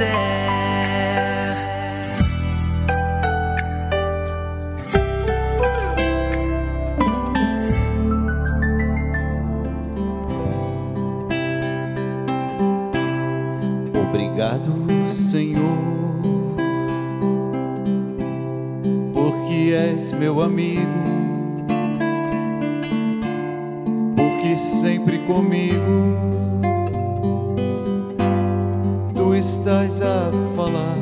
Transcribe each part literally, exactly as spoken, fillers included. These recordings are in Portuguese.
quiser. Obrigado, Senhor, porque és meu amigo, porque sempre comigo tu estás a falar.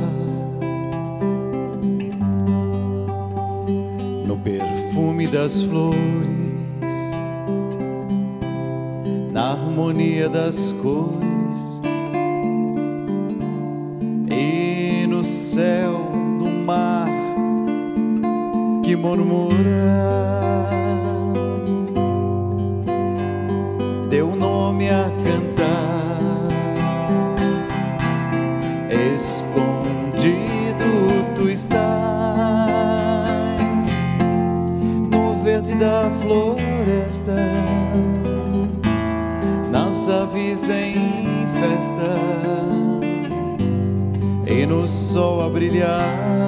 No perfume das flores, na harmonia das cores, e no céu do mar que murmura teu nome a cantar. Escondido tu estás no verde da floresta, nas aves em festa e no sol a brilhar,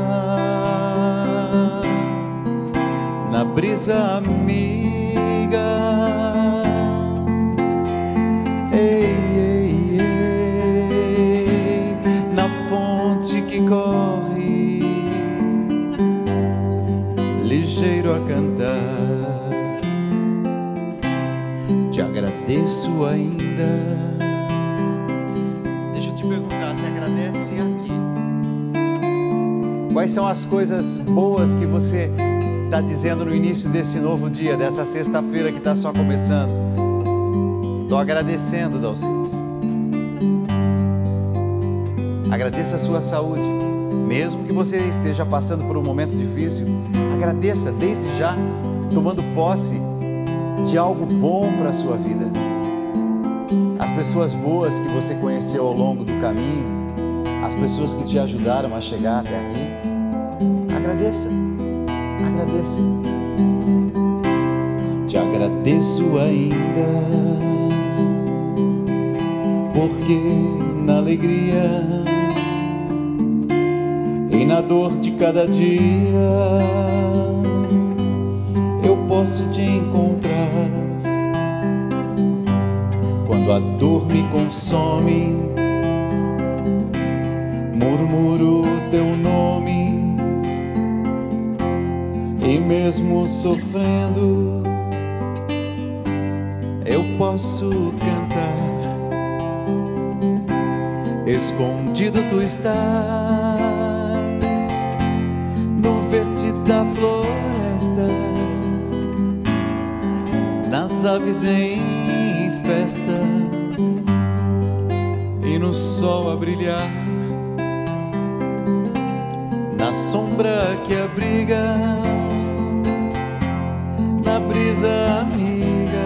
na brisa amiga. Ei, ei, ei, na fonte que corre, ligeiro a cantar. Te agradeço ainda. Deixa eu te perguntar, você agradece aqui? Quais são as coisas boas que você está dizendo no início desse novo dia, dessa sexta-feira que está só começando? Estou agradecendo, Dalcides. Agradeça a sua saúde, mesmo que você esteja passando por um momento difícil. Agradeça desde já, tomando posse de algo bom para a sua vida. As pessoas boas que você conheceu ao longo do caminho, as pessoas que te ajudaram a chegar até aqui. Agradeça, agradeça. Te agradeço ainda, porque na alegria e na dor de cada dia eu posso te encontrar. Quando a dor me consome, murmuro teu nome, e mesmo sofrendo eu posso cantar. Escondido tu estás no verde da floresta, nas aves em festa e no sol a brilhar, na sombra que abriga, na brisa amiga,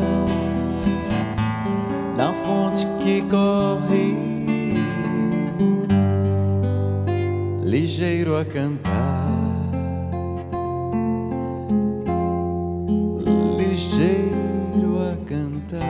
na fonte que corre, ligeiro a cantar, ligeiro a cantar.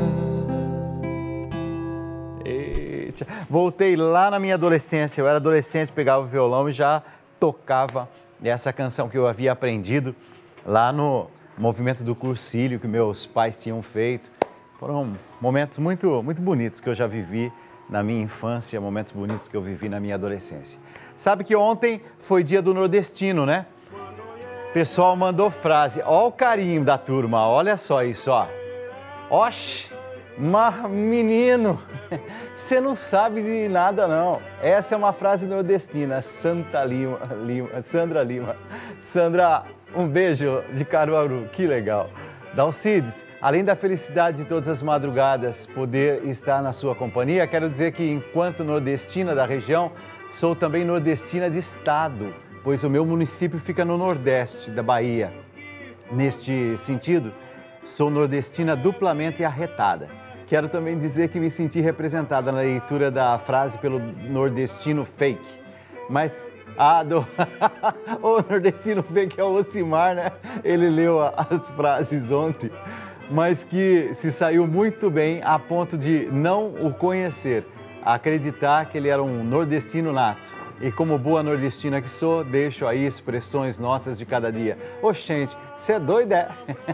Eita. Voltei lá na minha adolescência. Eu era adolescente, pegava o violão e já tocava essa canção que eu havia aprendido lá no movimento do Cursilho que meus pais tinham feito. Foram momentos muito, muito bonitos que eu já vivi na minha infância, momentos bonitos que eu vivi na minha adolescência. Sabe que ontem foi dia do nordestino, né? O pessoal mandou frase. Ó o carinho da turma, olha só isso, ó. Oxe, mas menino, você não sabe de nada não. Essa é uma frase nordestina, Santa Lima, Lima, Sandra Lima. Sandra, um beijo de Caruaru, que legal. Dalcides, além da felicidade de todas as madrugadas poder estar na sua companhia, quero dizer que enquanto nordestina da região, sou também nordestina de estado, pois o meu município fica no nordeste da Bahia. Neste sentido, sou nordestina duplamente arretada. Quero também dizer que me senti representada na leitura da frase pelo nordestino fake, mas... Ah, do... o nordestino fake é o Ocimar, né? Ele leu as frases ontem, mas que se saiu muito bem a ponto de não o conhecer. acreditar que ele era um nordestino nato. E como boa nordestina que sou, deixo aí expressões nossas de cada dia. Ô, gente, você é doido, é?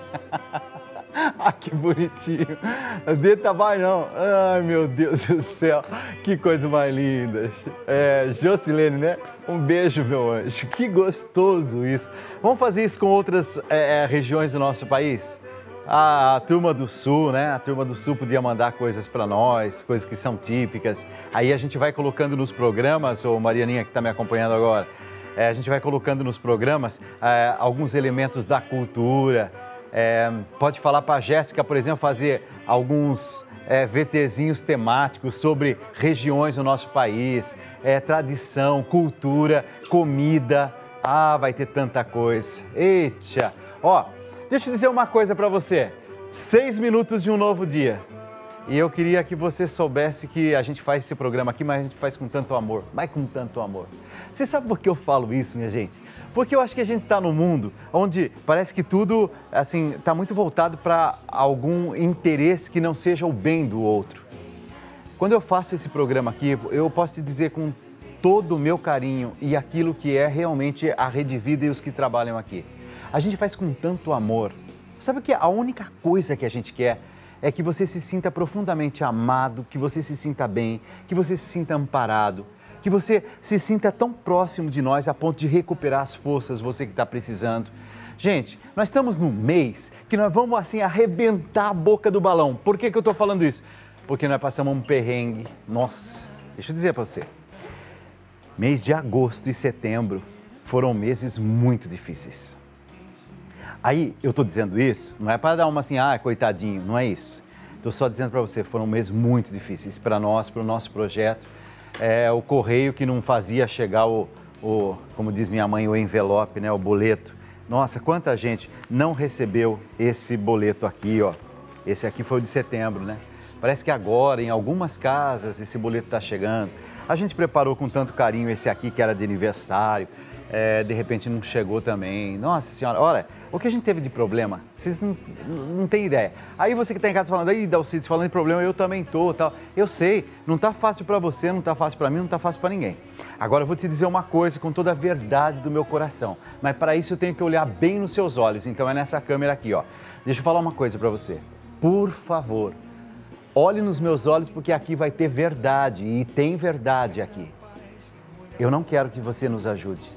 Ah, que bonitinho. Deta vai não. Ai, meu Deus do céu. Que coisa mais linda. É, Jocilene, né? Um beijo, meu anjo. Que gostoso isso. Vamos fazer isso com outras é, regiões do nosso país? A, a turma do Sul, né? A turma do Sul podia mandar coisas para nós, coisas que são típicas. Aí a gente vai colocando nos programas, ô Marianinha que está me acompanhando agora, é, a gente vai colocando nos programas é, alguns elementos da cultura. É, pode falar para a Jéssica, por exemplo, fazer alguns é, VTzinhos temáticos sobre regiões do nosso país, é, tradição, cultura, comida. Ah, vai ter tanta coisa. Eita! Ó, deixa eu dizer uma coisa para você. Seis minutos de um novo dia. E eu queria que você soubesse que a gente faz esse programa aqui, mas a gente faz com tanto amor, mas com tanto amor. Você sabe por que eu falo isso, minha gente? Porque eu acho que a gente está num mundo onde parece que tudo, assim, está muito voltado para algum interesse que não seja o bem do outro. Quando eu faço esse programa aqui, eu posso te dizer com todo o meu carinho e aquilo que é realmente a Rede Vida e os que trabalham aqui. A gente faz com tanto amor. Sabe que a única coisa que a gente quer é que você se sinta profundamente amado, que você se sinta bem, que você se sinta amparado, que você se sinta tão próximo de nós a ponto de recuperar as forças, você que está precisando. Gente, nós estamos num mês que nós vamos assim arrebentar a boca do balão. Por que que eu estou falando isso? Porque nós passamos um perrengue. Nossa, deixa eu dizer para você. Mês de agosto e setembro foram meses muito difíceis. Aí, eu estou dizendo isso, não é para dar uma assim, ah, coitadinho, não é isso. Estou só dizendo para você, foram meses muito difíceis para nós, para o nosso projeto. É, o correio que não fazia chegar o, o, como diz minha mãe, o envelope, né, o boleto. Nossa, quanta gente não recebeu esse boleto aqui, ó. Esse aqui foi o de setembro, né? Parece que agora, em algumas casas, esse boleto está chegando. A gente preparou com tanto carinho esse aqui, que era de aniversário. É, de repente não chegou também. Nossa senhora, olha, o que a gente teve de problema, vocês não, não têm ideia. Aí você que está em casa falando, aí Dalcides, falando de problema, eu também tô, tal. Eu sei, não está fácil para você, não está fácil para mim, não está fácil para ninguém. Agora eu vou te dizer uma coisa com toda a verdade do meu coração, mas para isso eu tenho que olhar bem nos seus olhos, então é nessa câmera aqui, ó. Deixa eu falar uma coisa para você. Por favor, olhe nos meus olhos porque aqui vai ter verdade e tem verdade aqui. Eu não quero que você nos ajude.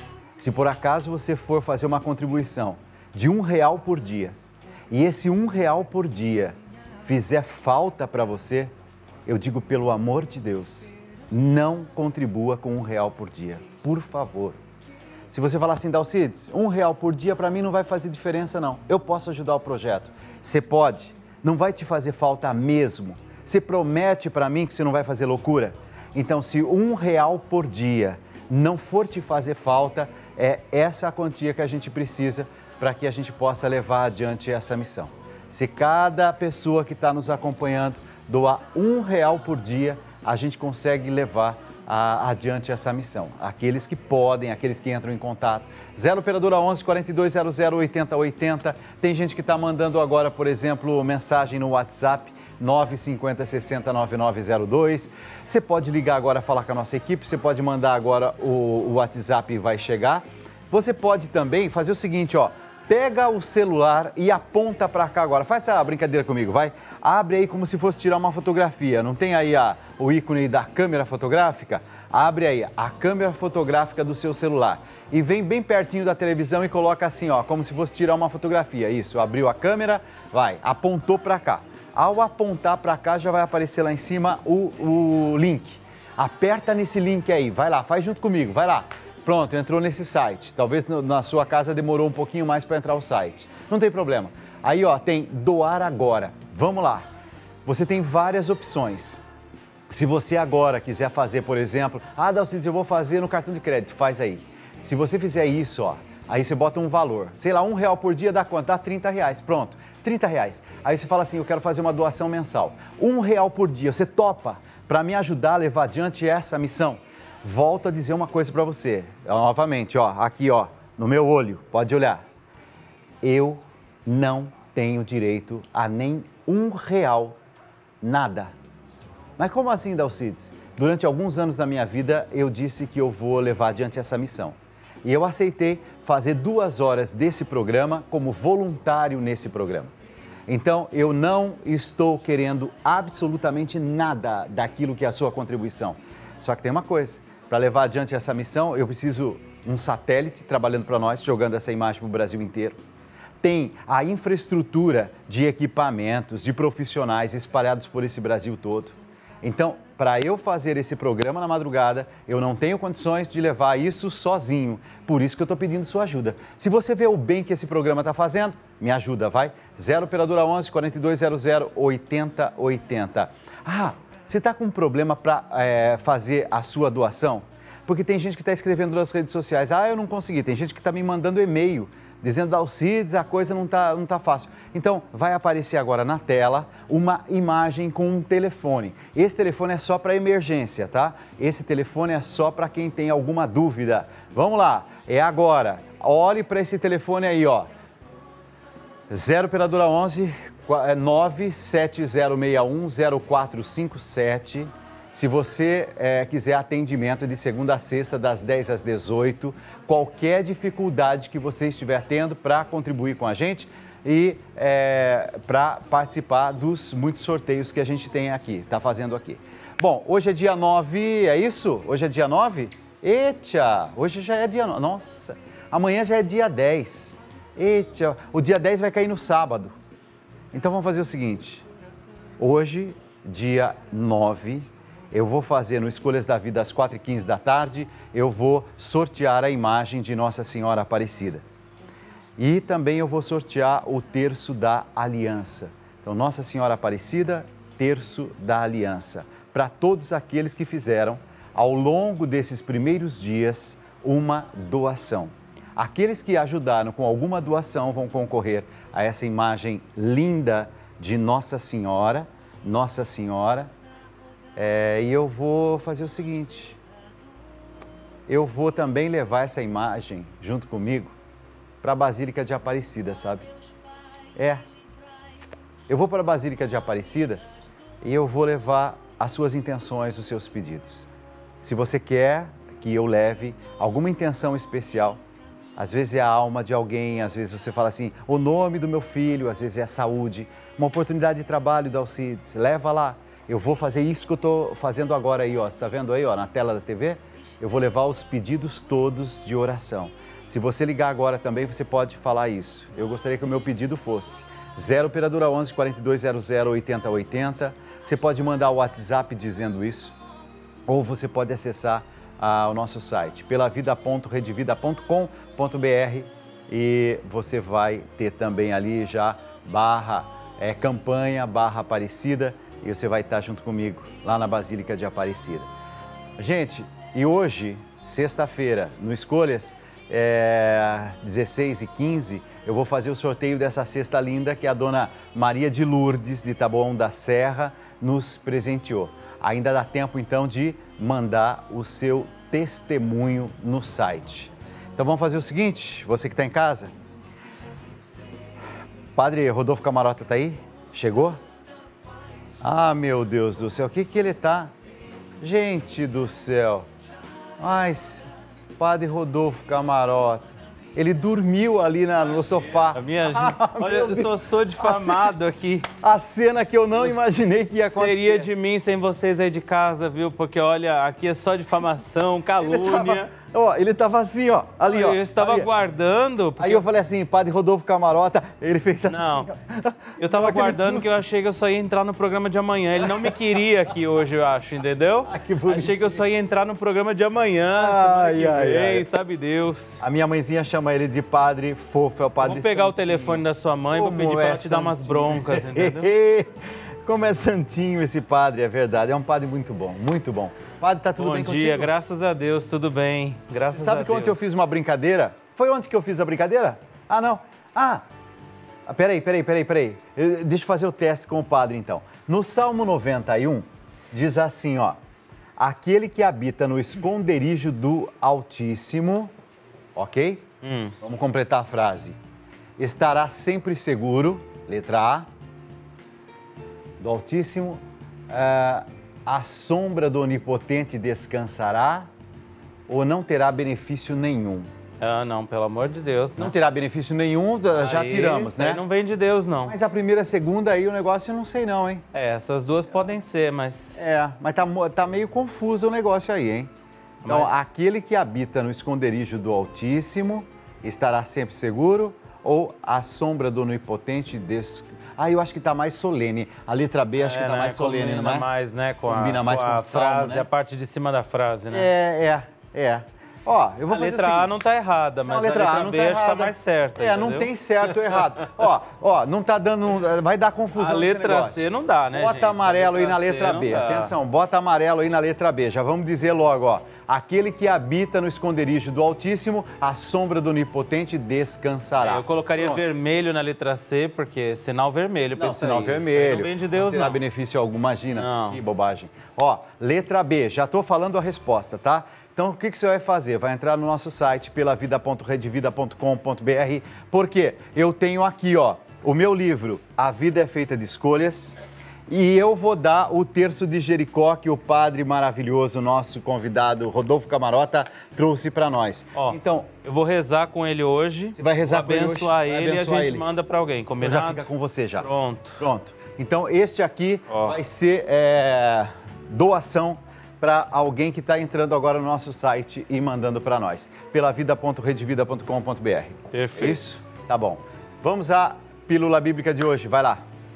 Se por acaso você for fazer uma contribuição de um real por dia e esse um real por dia fizer falta para você, eu digo pelo amor de Deus, não contribua com um real por dia, por favor. Se você falar assim, Dalcides, um real por dia para mim não vai fazer diferença não, eu posso ajudar o projeto. Você pode, não vai te fazer falta mesmo. Você promete para mim que você não vai fazer loucura? Então, se um real por dia não for te fazer falta, é essa a quantia que a gente precisa para que a gente possa levar adiante essa missão. Se cada pessoa que está nos acompanhando doar um real por dia, a gente consegue levar a, adiante essa missão. Aqueles que podem, aqueles que entram em contato. zero operadora onze, quarenta e dois zero zero, oitenta oitenta. Tem gente que está mandando agora, por exemplo, mensagem no WhatsApp. nove cinco zero, seis zero, nove nove zero dois. Você pode ligar agora, falar com a nossa equipe, você pode mandar agora o, o WhatsApp e vai chegar. Você pode também fazer o seguinte, ó, pega o celular e aponta para cá agora. Faz essa brincadeira comigo, vai. Abre aí como se fosse tirar uma fotografia. Não tem aí a, o ícone da câmera fotográfica? Abre aí a câmera fotográfica do seu celular. E vem bem pertinho da televisão e coloca assim, ó, como se fosse tirar uma fotografia. Isso, abriu a câmera, vai, apontou para cá. Ao apontar para cá, já vai aparecer lá em cima o, o link. Aperta nesse link aí, vai lá, faz junto comigo, vai lá. Pronto, entrou nesse site. Talvez na sua casa demorou um pouquinho mais para entrar o site. Não tem problema. Aí, ó, tem doar agora. Vamos lá. Você tem várias opções. Se você agora quiser fazer, por exemplo, ah, Dalcides, eu vou fazer no cartão de crédito, faz aí. Se você fizer isso, ó, aí você bota um valor, sei lá, um real por dia dá quanto? Dá trinta reais, pronto, trinta reais. Aí você fala assim, eu quero fazer uma doação mensal. Um real por dia, você topa para me ajudar a levar adiante essa missão? Volto a dizer uma coisa para você, novamente, ó, aqui, ó, no meu olho, pode olhar. Eu não tenho direito a nem um real, nada. Mas como assim, Dalcides? Durante alguns anos da minha vida, eu disse que eu vou levar adiante essa missão. E eu aceitei fazer duas horas desse programa como voluntário nesse programa. Então, eu não estou querendo absolutamente nada daquilo que é a sua contribuição. Só que tem uma coisa, para levar adiante essa missão, eu preciso um satélite trabalhando para nós, jogando essa imagem para o Brasil inteiro. Tem a infraestrutura de equipamentos, de profissionais espalhados por esse Brasil todo. Então, para eu fazer esse programa na madrugada, eu não tenho condições de levar isso sozinho. Por isso que eu estou pedindo sua ajuda. Se você vê o bem que esse programa está fazendo, me ajuda, vai. zero operadora onze, quarenta e dois zero zero, oitenta oitenta. Ah, você está com um problema para é, fazer a sua doação? Porque tem gente que está escrevendo nas redes sociais, ah, eu não consegui. Tem gente que está me mandando e-mail, dizendo, Dalcides, a coisa não está não tá fácil. Então, vai aparecer agora na tela uma imagem com um telefone. Esse telefone é só para emergência, tá? Esse telefone é só para quem tem alguma dúvida. Vamos lá, é agora. Olhe para esse telefone aí, ó. zero operadora onze, nove sete zero seis um zero quatro cinco sete. Se você é, quiser atendimento de segunda a sexta, das dez às dezoito, qualquer dificuldade que você estiver tendo para contribuir com a gente e é, para participar dos muitos sorteios que a gente tem aqui, está fazendo aqui. Bom, hoje é dia nove, é isso? Hoje é dia nove? Eita, hoje já é dia nove, nossa, amanhã já é dia dez. Eita, o dia dez vai cair no sábado. Então vamos fazer o seguinte, hoje, dia nove, eu vou fazer no Escolhas da Vida às quatro e quinze da tarde, eu vou sortear a imagem de Nossa Senhora Aparecida. E também eu vou sortear o terço da Aliança. Então, Nossa Senhora Aparecida, terço da Aliança. Para todos aqueles que fizeram, ao longo desses primeiros dias, uma doação. Aqueles que ajudaram com alguma doação vão concorrer a essa imagem linda de Nossa Senhora, Nossa Senhora. É, e eu vou fazer o seguinte, eu vou também levar essa imagem junto comigo para a Basílica de Aparecida, sabe? É, eu vou para a Basílica de Aparecida e eu vou levar as suas intenções, os seus pedidos. Se você quer que eu leve alguma intenção especial, às vezes é a alma de alguém, às vezes você fala assim, o nome do meu filho, às vezes é a saúde, uma oportunidade de trabalho, Dalcides, leva lá. Eu vou fazer isso que eu estou fazendo agora aí, ó. Você está vendo aí, ó, na tela da T V? Eu vou levar os pedidos todos de oração. Se você ligar agora também, você pode falar isso. Eu gostaria que o meu pedido fosse zero operadora onze, quarenta e dois zero zero, oitenta oitenta. Você pode mandar o WhatsApp dizendo isso, ou você pode acessar ah, o nosso site, pelavida ponto redevida ponto com ponto br, e você vai ter também ali já barra é, campanha, barra Aparecida, e você vai estar junto comigo lá na Basílica de Aparecida. Gente, e hoje, sexta-feira, no Escolhas, é, dezesseis e quinze, eu vou fazer o sorteio dessa cesta linda que a dona Maria de Lourdes, de Taboão da Serra, nos presenteou. Ainda dá tempo, então, de mandar o seu testemunho no site. Então vamos fazer o seguinte, você que está em casa, Padre Rodolfo Camarota está aí? Chegou? Ah, meu Deus do céu, o que que ele tá? Gente do céu. Mas, Padre Rodolfo Camarota, ele dormiu ali na, no sofá. A minha gente, ah, olha, eu só sou difamado a aqui. A cena que eu não imaginei que ia acontecer. Seria de mim sem vocês aí de casa, viu? Porque, olha, aqui é só difamação, calúnia. Ó, ele tava assim, ó, ali, ó. Eu estava ali. aguardando. Aí eu falei assim, Padre Rodolfo Camarota, ele fez assim. Não, ó. eu estava aguardando que eu achei que eu só ia entrar no programa de amanhã. Ele não me queria aqui hoje, eu acho, entendeu? Ah, que bonitinho. Achei que eu só ia entrar no programa de amanhã, Ai, semana que ai, vem, ai. sabe Deus. A minha mãezinha chama ele de Padre Fofo, é o Padre Vou pegar Santinho. o telefone da sua mãe e vou Como pedir para é ela te dar umas santinho. broncas, entendeu? Como é santinho esse padre, é verdade. É um padre muito bom, muito bom. Padre, tá tudo Bom bem dia, contigo? graças a Deus, tudo bem. Graças Sabe a que Deus. ontem eu fiz uma brincadeira? Foi ontem que eu fiz a brincadeira? Ah, não. Ah, peraí, peraí, peraí, peraí. Eu- Deixa eu fazer o teste com o padre, então. No Salmo noventa e um, diz assim, ó. Aquele que habita no esconderijo do Altíssimo, ok? Hum. Vamos completar a frase. Estará sempre seguro, letra A, do Altíssimo, ah, a sombra do Onipotente descansará ou não terá benefício nenhum? Ah, não, pelo amor de Deus. Não né? terá benefício nenhum, já Aí, tiramos, isso aí né? não vem de Deus, não. Mas a primeira e a segunda aí o negócio eu não sei não, hein? É, essas duas podem ser, mas... É, mas tá, mo- tá meio confuso o negócio aí, hein? Então, Mas- aquele que habita no esconderijo do Altíssimo estará sempre seguro ou a sombra do Onipotente des... Ah, eu acho que tá mais solene. A letra B acho é, que tá né, mais solene, combina não é? mais, né? Com Combina a, mais com com a o salmo, frase, né? a parte de cima da frase, né? É, é, é. Ó, eu vou A fazer letra o seguinte. A não tá errada, mas Não, a letra, a A letra não B tá acho que tá errada. mais certa, É, não entendeu? tem certo ou errado. Ó, ó, não tá dando, vai dar confusão A nesse letra negócio. C não dá, né, Bota gente? A amarelo aí letra na C letra não B. dá. Atenção, bota amarelo aí na letra B. Já vamos dizer logo, ó. Aquele que habita no esconderijo do Altíssimo, a sombra do Onipotente descansará. Eu colocaria Pronto. vermelho na letra C, porque sinal vermelho. pra Não, isso sinal aí. Isso aí vermelho. Não vem de Deus, terá não. benefício algum, imagina. Não. Que bobagem. Ó, letra B, já estou falando a resposta, tá? Então, o que, que você vai fazer? Vai entrar no nosso site, pelavida ponto redvida ponto com ponto br, porque eu tenho aqui, ó, o meu livro, A Vida é Feita de Escolhas, e eu vou dar o terço de Jericó que o padre maravilhoso, nosso convidado, Rodolfo Camarota, trouxe para nós. Ó, Então, eu vou rezar com ele hoje. Você vai rezar vou com ele hoje? abençoar Vai ele abençoar e a gente ele. manda para alguém, então combinado? já fica com você já. Pronto. Pronto. Então, este aqui Ó. vai ser é, doação para alguém que está entrando agora no nosso site e mandando para nós. pelavida ponto redvida ponto com ponto br. Perfeito. Isso? Tá bom. Vamos à pílula bíblica de hoje. Vai lá.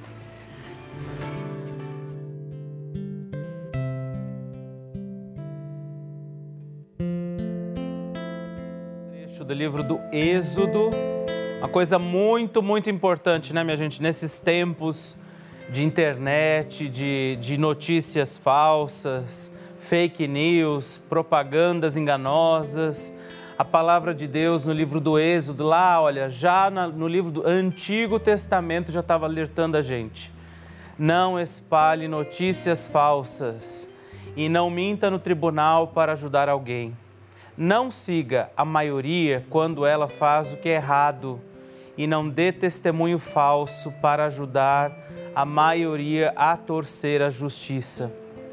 Trecho do livro do Êxodo. Uma coisa muito, muito importante, né, minha gente? Nesses tempos de internet, de, de notícias falsas, fake news, propagandas enganosas. A palavra de Deus no livro do Êxodo, lá, olha, já na, no livro do Antigo Testamento já estava alertando a gente. Não espalhe notícias falsas e não minta no tribunal para ajudar alguém. Não siga a maioria quando ela faz o que é errado e não dê testemunho falso para ajudar a maioria a torcer a justiça.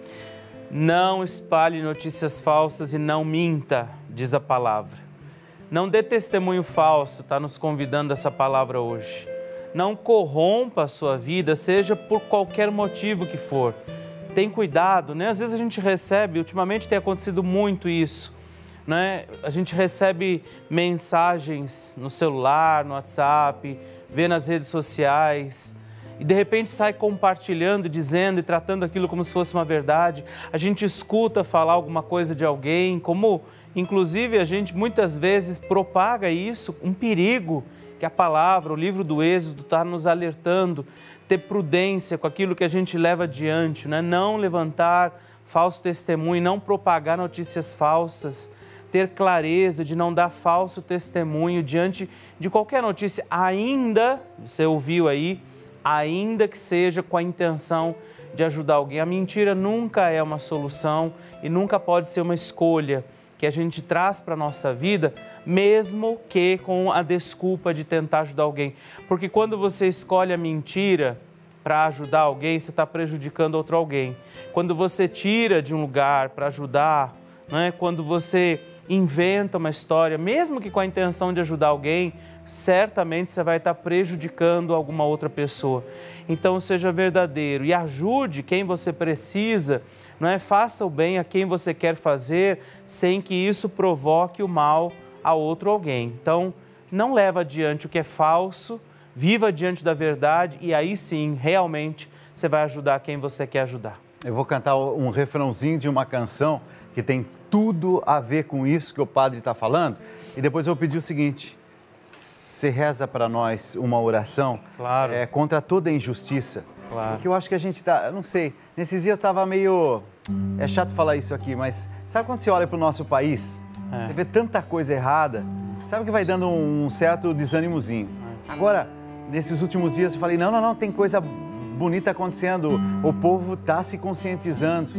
Não espalhe notícias falsas e não minta, diz a palavra. Não dê testemunho falso, está nos convidando essa palavra hoje. Não corrompa a sua vida, seja por qualquer motivo que for. Tem cuidado, né? Às vezes a gente recebe, ultimamente tem acontecido muito isso, né? A gente recebe mensagens no celular, no WhatsApp, vê nas redes sociais e de repente sai compartilhando, dizendo e tratando aquilo como se fosse uma verdade. A gente escuta falar alguma coisa de alguém, como inclusive a gente muitas vezes propaga isso, um perigo que a palavra, o livro do Êxodo está nos alertando, ter prudência com aquilo que a gente leva adiante, né? Não levantar falso testemunho, não propagar notícias falsas, ter clareza de não dar falso testemunho diante de qualquer notícia, ainda, você ouviu aí, ainda que seja com a intenção de ajudar alguém. A mentira nunca é uma solução e nunca pode ser uma escolha que a gente traz para a nossa vida, mesmo que com a desculpa de tentar ajudar alguém. Porque quando você escolhe a mentira para ajudar alguém, você está prejudicando outro alguém. Quando você tira de um lugar para ajudar, né? Quando você inventa uma história, mesmo que com a intenção de ajudar alguém, certamente você vai estar prejudicando alguma outra pessoa. Então, seja verdadeiro e ajude quem você precisa, não é? Faça o bem a quem você quer fazer, sem que isso provoque o mal a outro alguém. Então, não leva adiante o que é falso, viva diante da verdade e aí sim, realmente, você vai ajudar quem você quer ajudar. Eu vou cantar um refrãozinho de uma canção que tem tudo a ver com isso que o padre está falando. E depois eu vou pedir o seguinte, você reza para nós uma oração Claro. é, contra toda injustiça. Claro. Porque eu acho que a gente está, eu não sei, nesses dias eu estava meio, é chato falar isso aqui, mas sabe quando você olha para o nosso país, É. você vê tanta coisa errada, sabe que vai dando um certo desânimozinho. É. Agora, nesses últimos dias eu falei, não, não, não, tem coisa bonita acontecendo, o povo está se conscientizando.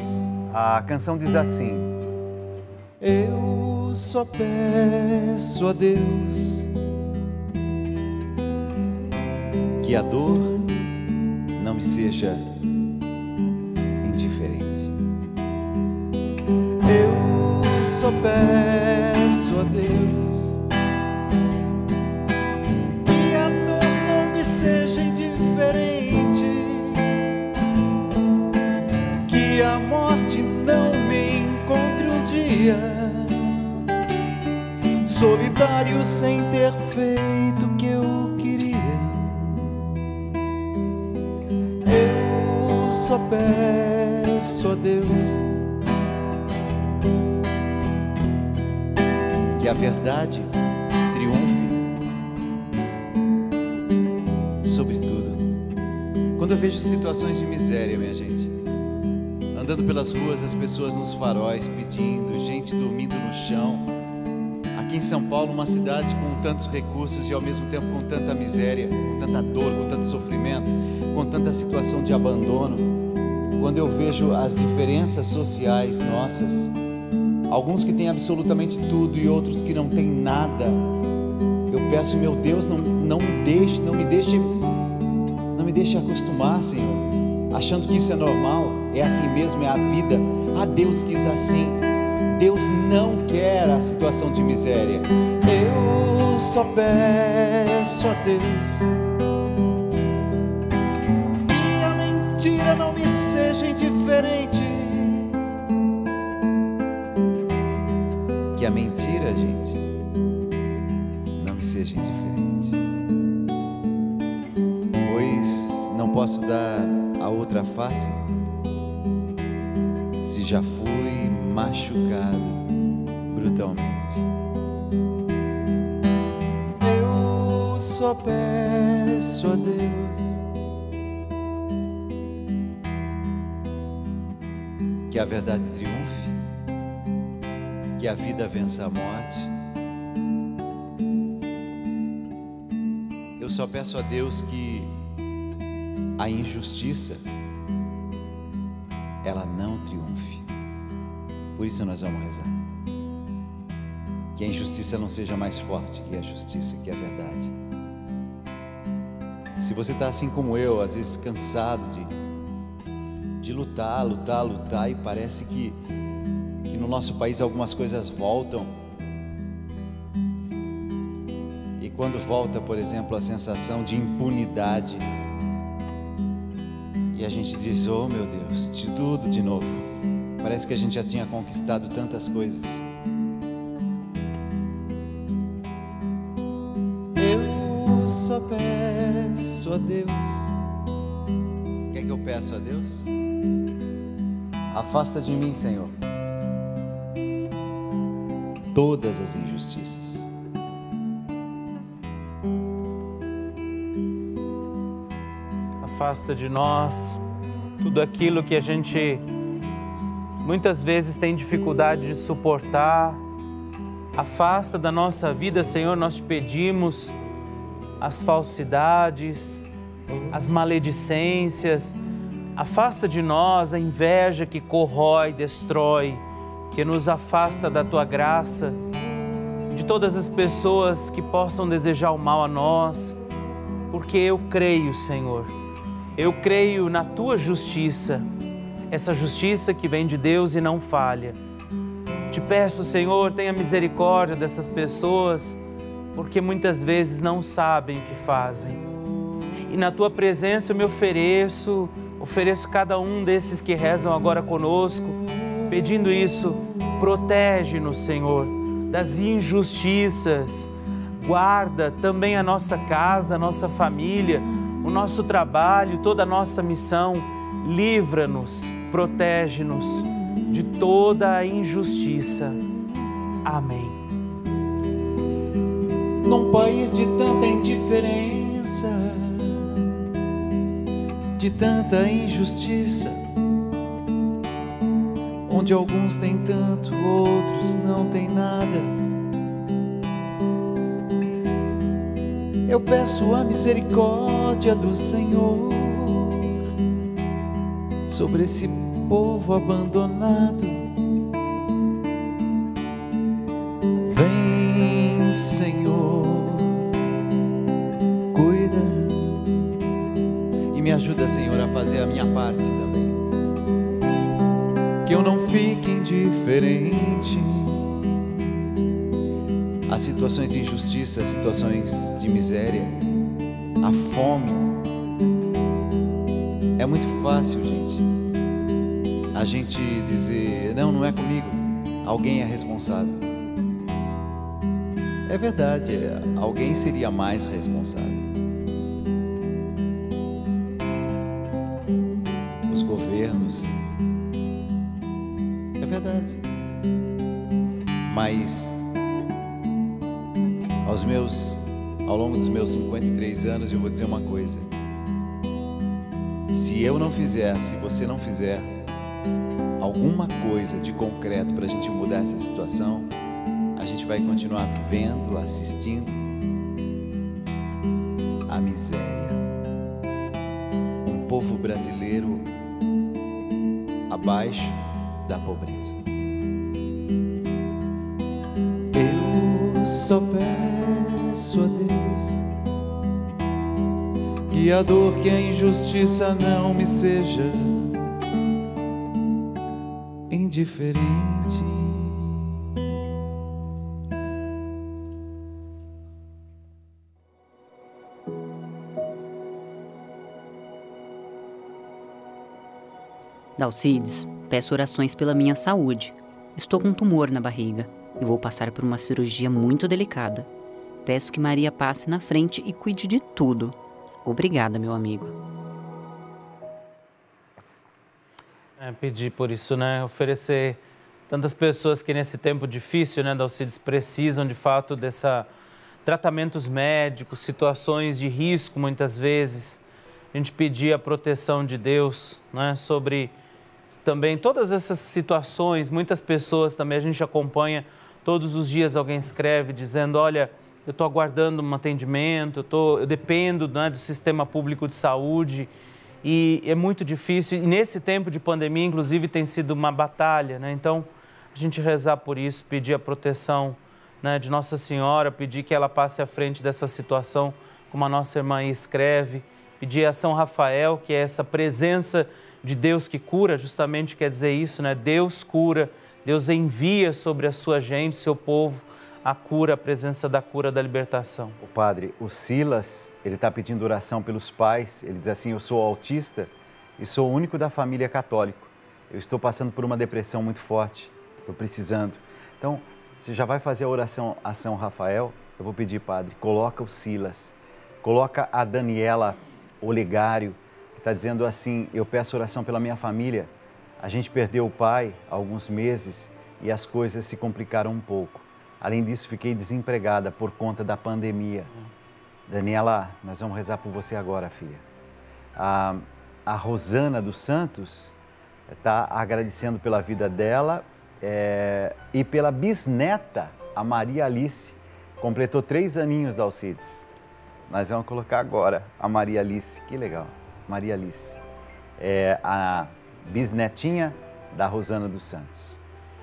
A canção diz assim: eu só peço a Deus que a dor não me seja indiferente. só peço a Deus que a dor não me seja indiferente, que a morte não me encontre um dia solitário sem ter feito o que eu queria. Eu só peço a Deus que a verdade triunfe sobre tudo. Quando eu vejo situações de miséria, minha gente, andando pelas ruas, as pessoas nos faróis pedindo, gente dormindo no chão. Aqui em São Paulo, uma cidade com tantos recursos e ao mesmo tempo com tanta miséria, com tanta dor, com tanto sofrimento, com tanta situação de abandono. Quando eu vejo as diferenças sociais nossas, alguns que têm absolutamente tudo e outros que não têm nada, eu peço, meu Deus, não, não me deixe, não me deixe, não me deixe acostumar, Senhor, achando que isso é normal, é assim mesmo, é a vida. Ah, Deus quis assim. Deus não quer a situação de miséria. Eu só peço a Deus que a mentira não me seja indiferente, que a mentira, gente, não me seja indiferente, pois não posso dar a outra face se já fui machucado brutalmente. Eu só peço a Deus que a verdade triunfe, que a vida vença a morte. Eu só peço a Deus que a injustiça ela não triunfe. Por isso nós vamos rezar. Que a injustiça não seja mais forte que a justiça, que a verdade. Se você está assim como eu, às vezes cansado de, de lutar, lutar, lutar, e parece que, que no nosso país algumas coisas voltam. E quando volta, por exemplo, a sensação de impunidade, e a gente diz, oh meu Deus, de tudo de novo. Parece que a gente já tinha conquistado tantas coisas. Eu só peço a Deus. O que é que eu peço a Deus? Afasta de mim, Senhor, todas as injustiças. Afasta de nós tudo aquilo que a gente muitas vezes tem dificuldade de suportar. Afasta da nossa vida, Senhor, nós te pedimos as falsidades, as maledicências. Afasta de nós a inveja que corrói, destrói, que nos afasta da tua graça, de todas as pessoas que possam desejar o mal a nós, porque eu creio, Senhor, eu creio na tua justiça, essa justiça que vem de Deus e não falha. Te peço, Senhor, tenha misericórdia dessas pessoas, porque muitas vezes não sabem o que fazem. E na tua presença eu me ofereço, ofereço cada um desses que rezam agora conosco, pedindo isso, protege-nos, Senhor, das injustiças, guarda também a nossa casa, a nossa família, o nosso trabalho, toda a nossa missão. Livra-nos, protege-nos de toda a injustiça. Amém. Num país de tanta indiferença, de tanta injustiça, onde alguns têm tanto, outros não têm nada, eu peço a misericórdia do Senhor sobre esse povo abandonado. Vem, Senhor, cuida e me ajuda, Senhor, a fazer a minha parte também, que eu não fique indiferente, as situações de injustiça, as situações de miséria, a fome. É muito fácil, gente, a gente dizer, não, não é comigo, alguém é responsável. É verdade, alguém seria mais responsável. Os governos, é verdade. Mas aos meus, ao longo dos meus cinquenta e três anos, eu vou dizer uma coisa: se eu não fizer, se você não fizer alguma coisa de concreto para a gente mudar essa situação, a gente vai continuar vendo, assistindo a miséria. Um povo brasileiro abaixo da pobreza. Eu só peço a Deus que a dor, que a injustiça não me seja indiferente. Dalcides, peço orações pela minha saúde. Estou com um tumor na barriga e vou passar por uma cirurgia muito delicada. Peço que Maria passe na frente e cuide de tudo. Obrigada, meu amigo. É, pedir por isso, né? Oferecer tantas pessoas que nesse tempo difícil, né, Dalcides, precisam de fato dessa tratamentos médicos, situações de risco muitas vezes. A gente pedir a proteção de Deus, né, sobre também todas essas situações. Muitas pessoas também, a gente acompanha todos os dias, alguém escreve dizendo, olha, eu estou aguardando um atendimento, eu, tô, eu dependo, né, do sistema público de saúde e é muito difícil. E nesse tempo de pandemia, inclusive, tem sido uma batalha, né? Então, a gente rezar por isso, pedir a proteção, né, de Nossa Senhora, pedir que ela passe à frente dessa situação, como a nossa irmã aí escreve, pedir a São Rafael, que é essa presença de Deus que cura, justamente quer dizer isso, né? Deus cura, Deus envia sobre a sua gente, seu povo, a cura, a presença da cura, da libertação. O padre, o Silas, ele está pedindo oração pelos pais. Ele diz assim, eu sou autista e sou o único da família católico. Eu estou passando por uma depressão muito forte, estou precisando. Então, você já vai fazer a oração a São Rafael? Eu vou pedir, padre, coloca o Silas, coloca a Daniela Olegário, que está dizendo assim, eu peço oração pela minha família. A gente perdeu o pai há alguns meses e as coisas se complicaram um pouco. Além disso, fiquei desempregada por conta da pandemia. Daniela, nós vamos rezar por você agora, filha. A, a Rosana dos Santos está agradecendo pela vida dela é, e pela bisneta, a Maria Alice. Completou três aninhos, Dalcides. Nós vamos colocar agora a Maria Alice. Que legal, Maria Alice. É a bisnetinha da Rosana dos Santos.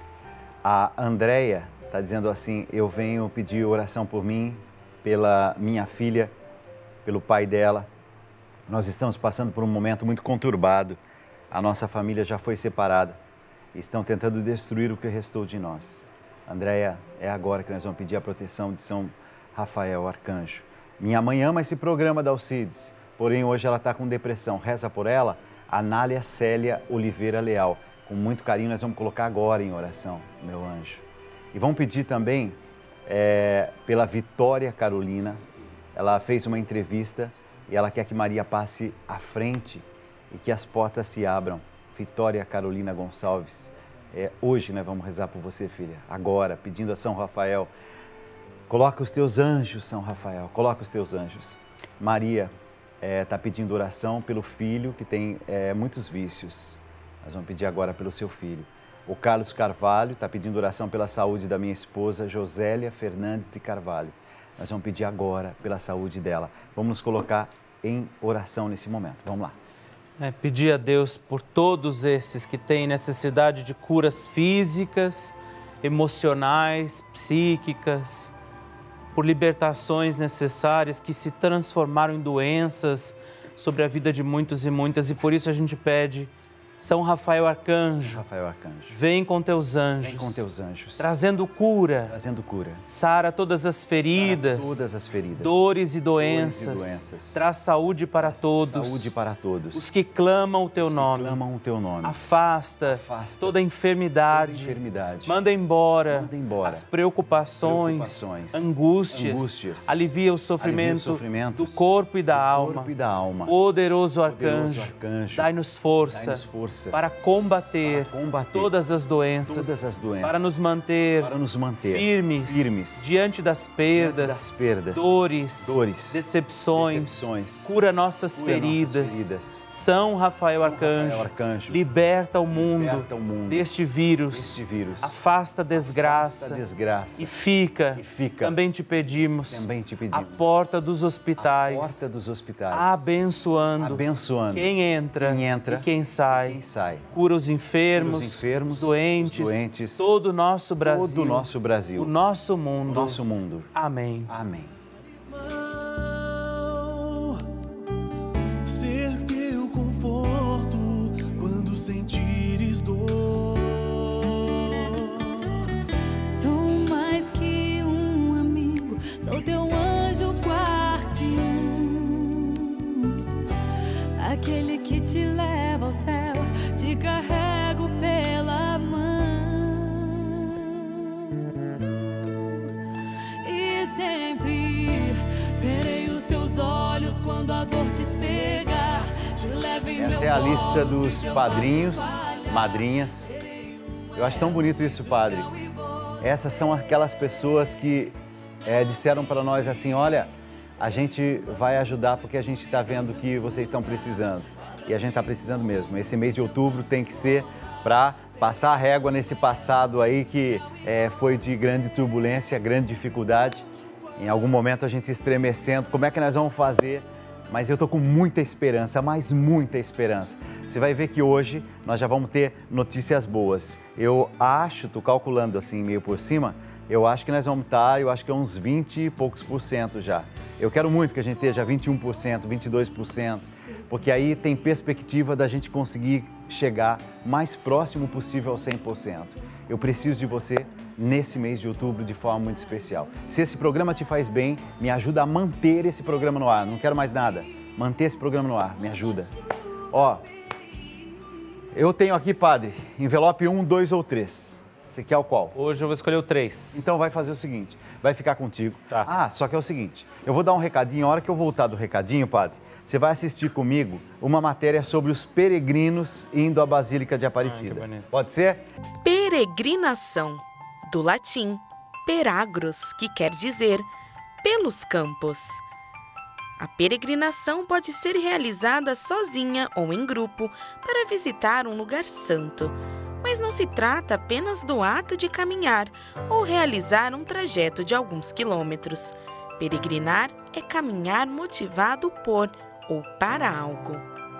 A Andréia está dizendo assim, eu venho pedir oração por mim, pela minha filha, pelo pai dela. Nós estamos passando por um momento muito conturbado. A nossa família já foi separada. Estão tentando destruir o que restou de nós. Andréia, é agora que nós vamos pedir a proteção de São Rafael, arcanjo. Minha mãe ama esse programa, Dalcides, porém hoje ela está com depressão. Reza por ela, Anália Célia Oliveira Leal. Com muito carinho nós vamos colocar agora em oração, meu anjo. E vamos pedir também é, pela Vitória Carolina. Ela fez uma entrevista e ela quer que Maria passe à frente e que as portas se abram. Vitória Carolina Gonçalves. É, hoje nós vamos rezar por você, filha. Agora, pedindo a São Rafael. Coloca os teus anjos, São Rafael. Coloca os teus anjos. Maria está é, pedindo oração pelo filho que tem é, muitos vícios. Nós vamos pedir agora pelo seu filho. O Carlos Carvalho está pedindo oração pela saúde da minha esposa, Josélia Fernandes de Carvalho. Nós vamos pedir agora pela saúde dela. Vamos nos colocar em oração nesse momento. Vamos lá. É, pedir a Deus por todos esses que têm necessidade de curas físicas, emocionais, psíquicas, por libertações necessárias que se transformaram em doenças sobre a vida de muitos e muitas. E por isso a gente pede, São Rafael Arcanjo, Rafael Arcanjo, vem com teus anjos, vem com teus anjos, trazendo cura, trazendo cura, sara todas as feridas, sara todas as feridas, dores e doenças, dores e doenças. Traz saúde para Traz todos, saúde para todos, os que clamam o teu os nome, que clamam o teu nome, afasta, afasta toda enfermidade, toda enfermidade, manda embora, manda embora as preocupações, preocupações angústias, angústias, alivia o sofrimento do corpo e da do alma, corpo e da alma. Poderoso Poderoso arcanjo, arcanjo, dai-nos força, dai-nos força para combater, para combater todas as doenças, todas as doenças, para nos manter, para nos manter firmes, firmes diante das perdas, diante das perdas, dores, dores, decepções, decepções, cura nossas, cura feridas. nossas feridas. São Rafael, São arcanjo, Rafael Arcanjo, liberta o mundo, liberta o mundo deste vírus, deste vírus, afasta a desgraça, afasta a desgraça e fica, e fica, também te pedimos, também te a pedimos, porta dos hospitais, a porta dos hospitais, abençoando, abençoando quem entra, quem entra e quem sai, quem sai. cura os enfermos, Cura os enfermos, os doentes, os doentes, todo o nosso Brasil, todo o nosso Brasil, o nosso mundo. o nosso mundo. Amém. Amém. Ser teu conforto quando sentires dor. Sou mais que um amigo, sou teu anjo guardião, aquele que te leva ao céu, te carrego pela mão e sempre serei os teus olhos quando a dor te cega. Te levo em Essa meu é a lista colo, dos se eu padrinhos, posso falhar. madrinhas. Eu acho tão bonito isso, padre. Essas são aquelas pessoas que é, disseram para nós assim, olha, a gente vai ajudar porque a gente está vendo que vocês estão precisando. E a gente está precisando mesmo. Esse mês de outubro tem que ser para passar a régua nesse passado aí que é, foi de grande turbulência, grande dificuldade. Em algum momento a gente estremecendo, como é que nós vamos fazer? Mas eu estou com muita esperança, mas muita esperança. Você vai ver que hoje nós já vamos ter notícias boas. Eu acho, estou calculando assim meio por cima, eu acho que nós vamos estar, eu acho que é uns vinte e poucos por cento já. Eu quero muito que a gente esteja vinte e um por cento, vinte e dois por cento, porque aí tem perspectiva da gente conseguir chegar mais próximo possível ao cem por cento. Eu preciso de você nesse mês de outubro de forma muito especial. Se esse programa te faz bem, me ajuda a manter esse programa no ar. Não quero mais nada. Manter esse programa no ar, me ajuda. Ó, eu tenho aqui, padre, envelope um, dois ou três. Você quer o qual? Hoje eu vou escolher o três. Então vai fazer o seguinte, vai ficar contigo. Tá. Ah, só que é o seguinte, eu vou dar um recadinho, a hora que eu voltar do recadinho, padre, você vai assistir comigo uma matéria sobre os peregrinos indo à Basílica de Aparecida. Ah, que bonito. Pode ser? Peregrinação, do latim peragros, que quer dizer pelos campos. A peregrinação pode ser realizada sozinha ou em grupo para visitar um lugar santo, mas não se trata apenas do ato de caminhar ou realizar um trajeto de alguns quilômetros. Peregrinar é caminhar motivado por ou para algo.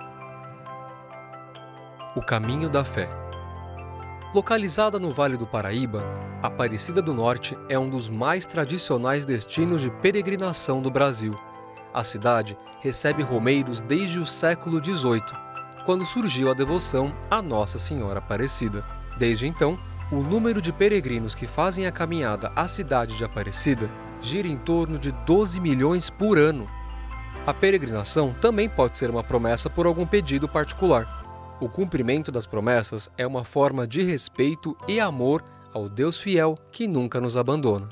O Caminho da Fé. Localizada no Vale do Paraíba, Aparecida do Norte é um dos mais tradicionais destinos de peregrinação do Brasil. A cidade recebe romeiros desde o século dezoito, quando surgiu a devoção a Nossa Senhora Aparecida. Desde então, o número de peregrinos que fazem a caminhada à cidade de Aparecida gira em torno de doze milhões por ano. A peregrinação também pode ser uma promessa por algum pedido particular. O cumprimento das promessas é uma forma de respeito e amor ao Deus fiel que nunca nos abandona.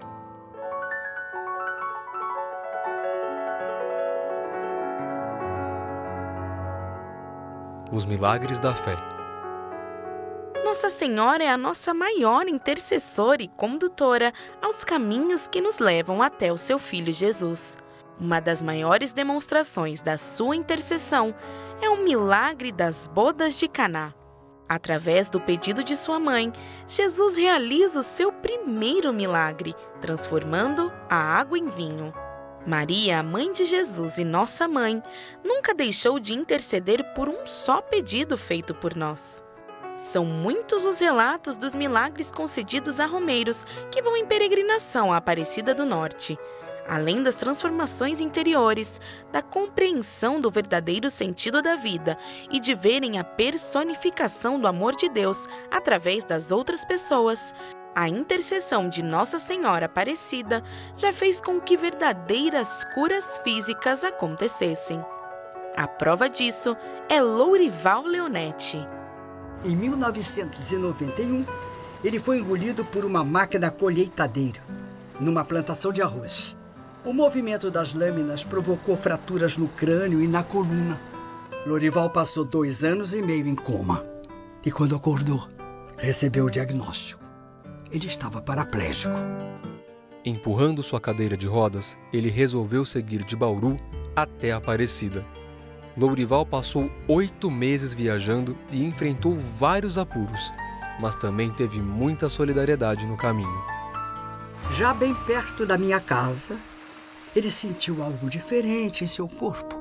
Os milagres da fé. Nossa Senhora é a nossa maior intercessora e condutora aos caminhos que nos levam até o seu Filho Jesus. Uma das maiores demonstrações da sua intercessão é o milagre das bodas de Caná. Através do pedido de sua mãe, Jesus realiza o seu primeiro milagre, transformando a água em vinho. Maria, a mãe de Jesus e nossa mãe, nunca deixou de interceder por um só pedido feito por nós. São muitos os relatos dos milagres concedidos a romeiros que vão em peregrinação à Aparecida do Norte. Além das transformações interiores, da compreensão do verdadeiro sentido da vida e de verem a personificação do amor de Deus através das outras pessoas, a intercessão de Nossa Senhora Aparecida já fez com que verdadeiras curas físicas acontecessem. A prova disso é Lourival Leonetti. Em mil novecentos e noventa e um, ele foi engolido por uma máquina colheitadeira, numa plantação de arroz. O movimento das lâminas provocou fraturas no crânio e na coluna. Lourival passou dois anos e meio em coma. E quando acordou, recebeu o diagnóstico. Ele estava paraplégico. Empurrando sua cadeira de rodas, ele resolveu seguir de Bauru até Aparecida. Lourival passou oito meses viajando e enfrentou vários apuros, mas também teve muita solidariedade no caminho. Já bem perto da minha casa, ele sentiu algo diferente em seu corpo.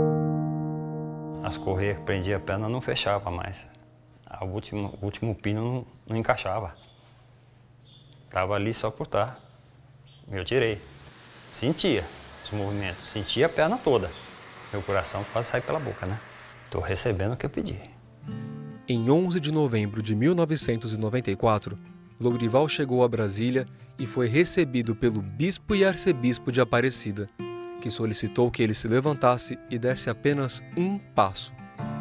As correias que prendiam a perna não fechavam mais. O último, o último pino não, não encaixava. Estava ali só por estar. Eu tirei. Sentia os movimentos, sentia a perna toda. Meu coração quase sai pela boca, né? Estou recebendo o que eu pedi. Em onze de novembro de mil novecentos e noventa e quatro, Lourival chegou a Brasília e foi recebido pelo bispo e arcebispo de Aparecida, que solicitou que ele se levantasse e desse apenas um passo.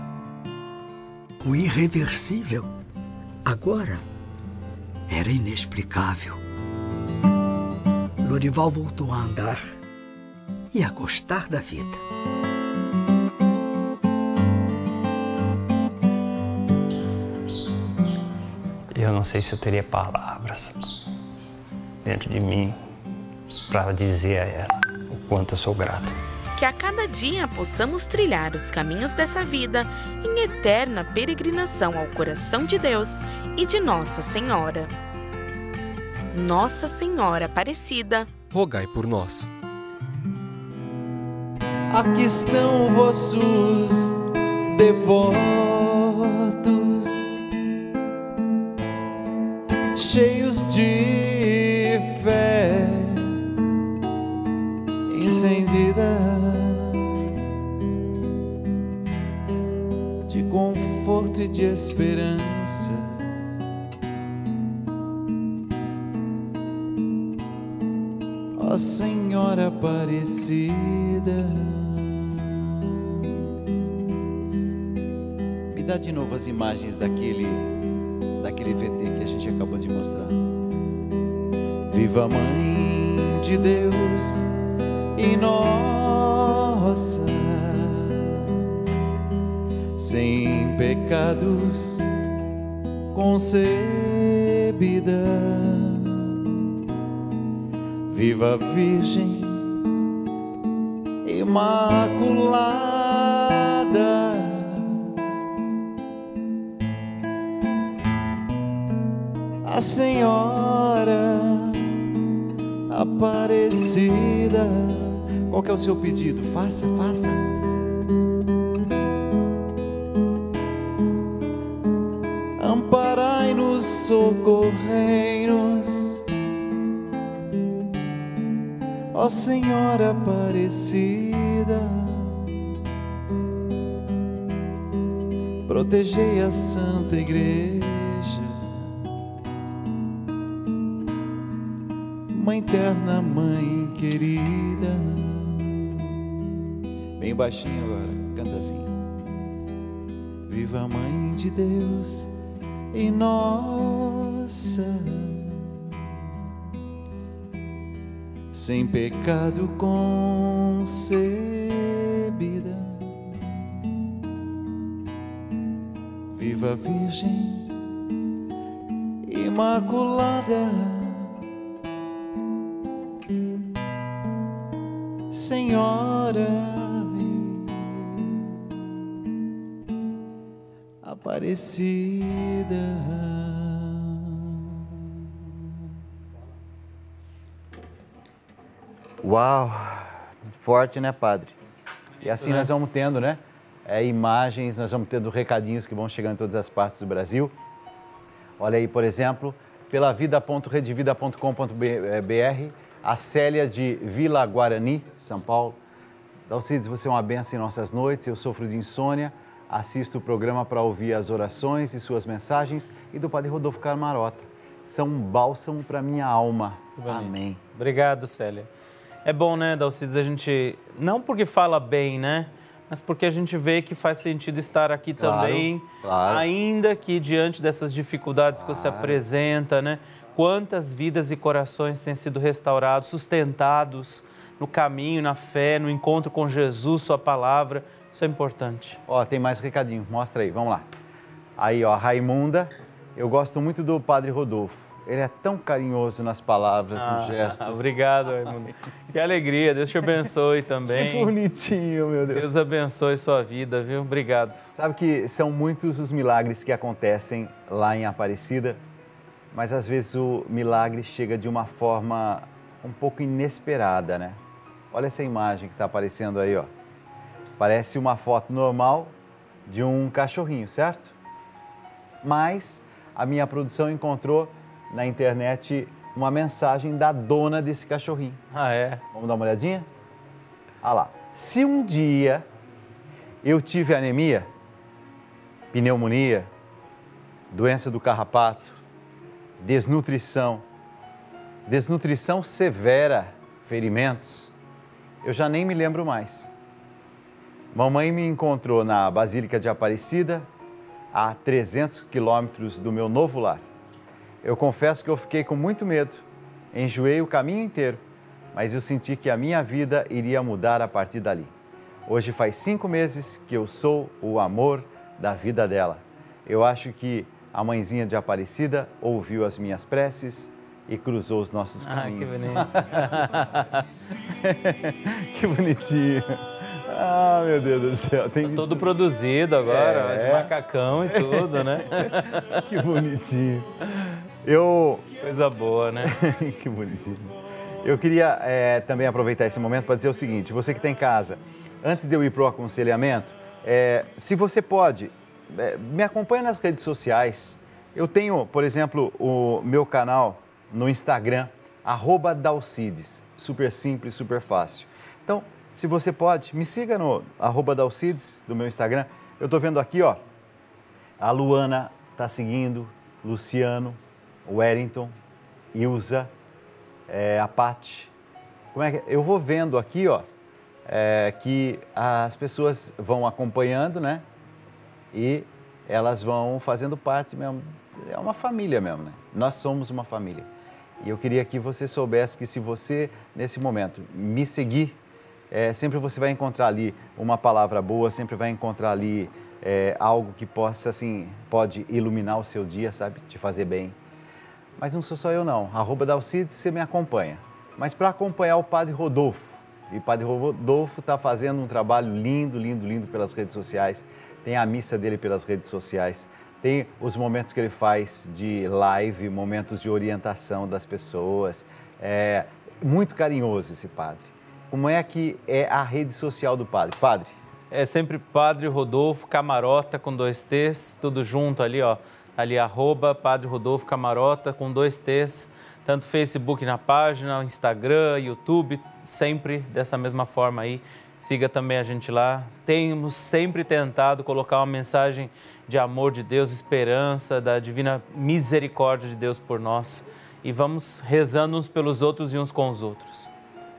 O irreversível, agora, era inexplicável. Lourival voltou a andar e a gostar da vida. Eu não sei se eu teria palavras dentro de mim para dizer a ela o quanto eu sou grato. Que a cada dia possamos trilhar os caminhos dessa vida em eterna peregrinação ao coração de Deus e de Nossa Senhora. Nossa Senhora Aparecida, rogai por nós. Aqui estão vossos devotos, cheios de fé encendida, de conforto e de esperança. Ó Senhora Aparecida, me dá de novo as imagens daquele daquele V T que a gente acabou de mostrar. Viva a Mãe de Deus e nossa, sem pecados concebida. Viva a Virgem Imaculada, a Senhora Aparecida. Qual que é o seu pedido? Faça, faça. Amparai-nos, socorrei-nos, ó Senhora Aparecida. Protegei a Santa Igreja, Mãe terna, Mãe querida. Bem baixinho agora, canta assim. Viva a Mãe de Deus e nossa, sem pecado concebida. Viva a Virgem Imaculada, Senhora Aparecida. Uau! Forte, né, padre? E assim nós vamos tendo, né? É, imagens, nós vamos tendo recadinhos que vão chegando em todas as partes do Brasil. Olha aí, por exemplo, pela vida ponto redevida ponto com ponto br, a Célia de Vila Guarani, São Paulo. Dalcides, você é uma benção em nossas noites, eu sofro de insônia, assisto o programa para ouvir as orações e suas mensagens e do Padre Rodolfo Camarota. São um bálsamo para minha alma. Amém. Obrigado, Célia. É bom, né, Dalcides, a gente, não porque fala bem, né, mas porque a gente vê que faz sentido estar aqui Claro, também, claro. ainda que diante dessas dificuldades Claro. que você apresenta, né, quantas vidas e corações têm sido restaurados, sustentados no caminho, na fé, no encontro com Jesus, sua palavra, isso é importante. Ó, tem mais recadinho, mostra aí, vamos lá. Aí, ó, Raimunda, eu gosto muito do Padre Rodolfo. Ele é tão carinhoso nas palavras, nos gestos. Obrigado, Raimundo. Que alegria, Deus te abençoe também. Que bonitinho, meu Deus. Deus abençoe sua vida, viu? Obrigado. Sabe que são muitos os milagres que acontecem lá em Aparecida, mas às vezes o milagre chega de uma forma um pouco inesperada, né? Olha essa imagem que está aparecendo aí, ó. Parece uma foto normal de um cachorrinho, certo? Mas a minha produção encontrou na internet uma mensagem da dona desse cachorrinho. Ah, é? Vamos dar uma olhadinha? Olha lá. Se um dia eu tive anemia, pneumonia, doença do carrapato, desnutrição, desnutrição severa, ferimentos, eu já nem me lembro mais. Mamãe me encontrou na Basílica de Aparecida, a trezentos quilômetros do meu novo lar. Eu confesso que eu fiquei com muito medo, enjoei o caminho inteiro, mas eu senti que a minha vida iria mudar a partir dali. Hoje faz cinco meses que eu sou o amor da vida dela. Eu acho que a mãezinha de Aparecida ouviu as minhas preces e cruzou os nossos caminhos. Ah, que bonito. Que bonitinho. Ah, meu Deus do céu. Tem... Tá todo produzido agora, É. de macacão e tudo, né? Que bonitinho. Eu... Coisa boa, né? Que bonitinho. Eu queria é, também aproveitar esse momento para dizer o seguinte, você que está em casa, antes de eu ir para o aconselhamento, é, se você pode, é, me acompanha nas redes sociais. Eu tenho, por exemplo, o meu canal no Instagram, arroba Dalcides, super simples, super fácil. Então, se você pode, me siga no arroba Dalcides, do meu Instagram. Eu estou vendo aqui, ó, a Luana está seguindo, Luciano, Wellington, Ilza, é, a Paty. Como é que... Eu vou vendo aqui, ó, é, que as pessoas vão acompanhando, né? E elas vão fazendo parte mesmo. É uma família mesmo, né? Nós somos uma família. E eu queria que você soubesse que se você, nesse momento, me seguir, é, sempre você vai encontrar ali uma palavra boa, sempre vai encontrar ali é, algo que possa, assim, pode iluminar o seu dia, sabe? Te fazer bem. Mas não sou só eu não, arroba Dalcides, você me acompanha. Mas para acompanhar o Padre Rodolfo, e o Padre Rodolfo está fazendo um trabalho lindo, lindo, lindo pelas redes sociais, tem a missa dele pelas redes sociais, tem os momentos que ele faz de live, momentos de orientação das pessoas, é muito carinhoso esse padre. Como é que é a rede social do padre? Padre? É sempre Padre Rodolfo Camarota com dois T's, tudo junto ali, ó. Ali, arroba Padre Rodolfo Camarota com dois T's, tanto Facebook na página, Instagram, YouTube, sempre dessa mesma forma aí. Siga também a gente lá. Temos sempre tentado colocar uma mensagem de amor de Deus, esperança, da divina misericórdia de Deus por nós. E vamos rezando uns pelos outros e uns com os outros.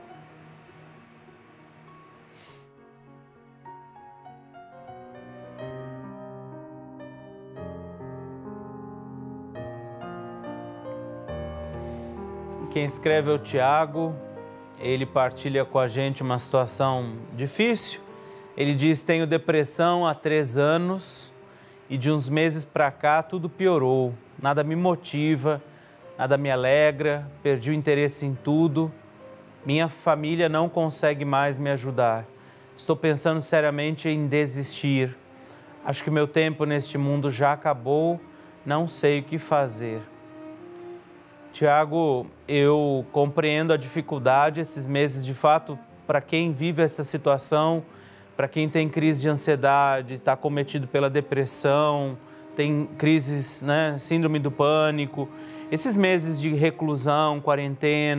Quem escreve é o Tiago, ele partilha com a gente uma situação difícil. Ele diz, tenho depressão há três anos e de uns meses para cá tudo piorou. Nada me motiva, nada me alegra, perdi o interesse em tudo. Minha família não consegue mais me ajudar. Estou pensando seriamente em desistir. Acho que meu tempo neste mundo já acabou, não sei o que fazer. Tiago, eu compreendo a dificuldade, esses meses de fato, para quem vive essa situação, para quem tem crise de ansiedade, está cometido pela depressão, tem crises, né, síndrome do pânico, esses meses de reclusão, quarentena,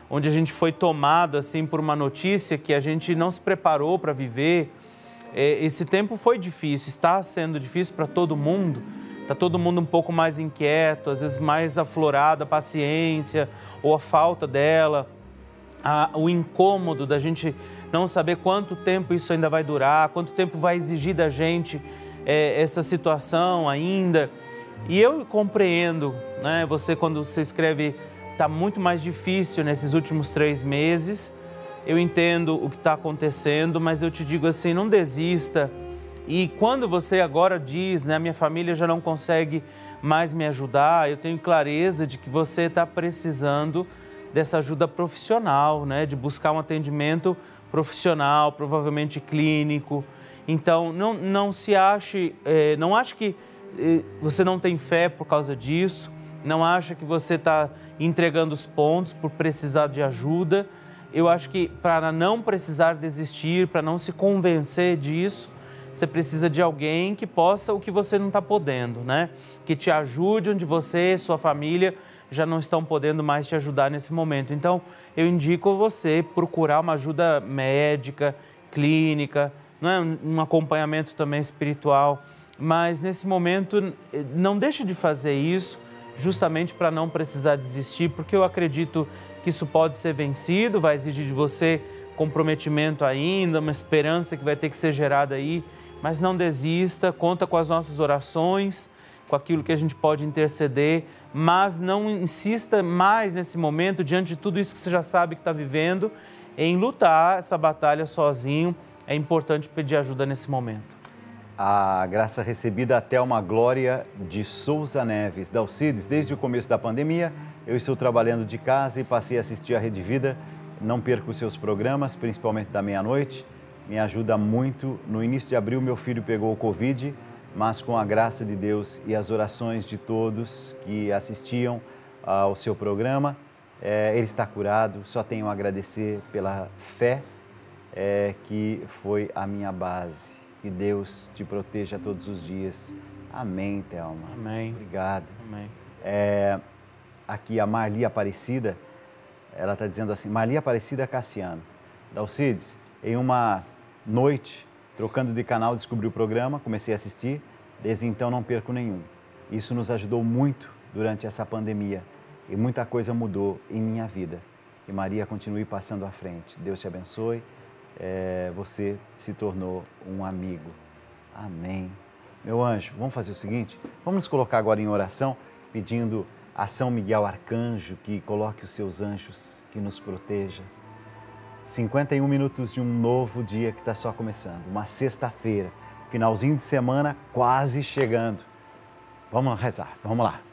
onde a gente foi tomado assim por uma notícia que a gente não se preparou para viver. Esse tempo foi difícil, está sendo difícil para todo mundo. Está todo mundo um pouco mais inquieto, às vezes mais aflorado a paciência ou a falta dela, a, o incômodo da gente não saber quanto tempo isso ainda vai durar, quanto tempo vai exigir da gente é, essa situação ainda. E eu compreendo, né? Você, quando você escreve, está muito mais difícil nesses últimos três meses. Eu entendo o que está acontecendo, mas eu te digo assim, não desista. E quando você agora diz, né, minha família já não consegue mais me ajudar, eu tenho clareza de que você está precisando dessa ajuda profissional, né, de buscar um atendimento profissional, provavelmente clínico. Então, não, não se ache, eh, não ache que eh, você não tem fé por causa disso, não acha que você está entregando os pontos por precisar de ajuda. Eu acho que para não precisar desistir, para não se convencer disso, você precisa de alguém que possa o que você não está podendo, né? Que te ajude onde você e sua família já não estão podendo mais te ajudar nesse momento. Então, eu indico a você procurar uma ajuda médica, clínica, não é? Um acompanhamento também espiritual. Mas, nesse momento, não deixe de fazer isso justamente para não precisar desistir, porque eu acredito que isso pode ser vencido, vai exigir de você comprometimento ainda, uma esperança que vai ter que ser gerada aí. Mas não desista, conta com as nossas orações, com aquilo que a gente pode interceder, mas não insista mais nesse momento, diante de tudo isso que você já sabe que está vivendo, em lutar essa batalha sozinho. É importante pedir ajuda nesse momento. A graça recebida até uma Glória de Souza Neves. Dalcides, desde o começo da pandemia, eu estou trabalhando de casa e passei a assistir a Rede Vida. Não perco os seus programas, principalmente da meia-noite. Me ajuda muito. No início de abril, meu filho pegou o Covid, mas com a graça de Deus e as orações de todos que assistiam ao seu programa, é, ele está curado. Só tenho a agradecer pela fé é, que foi a minha base. Que Deus te proteja todos os dias. Amém, Thelma. Amém. Obrigado. Amém. É, aqui a Marli Aparecida, ela está dizendo assim, Marli Aparecida Cassiano. Dalcides, em uma noite, trocando de canal, descobri o programa, comecei a assistir, desde então não perco nenhum. Isso nos ajudou muito durante essa pandemia e muita coisa mudou em minha vida. Que Maria continue passando à frente. Deus te abençoe, é, você se tornou um amigo. Amém. Meu anjo, vamos fazer o seguinte, vamos nos colocar agora em oração, pedindo a São Miguel Arcanjo que coloque os seus anjos, que nos proteja. cinquenta e um minutos de um novo dia que está só começando, uma sexta-feira, finalzinho de semana quase chegando. Vamos rezar, vamos lá.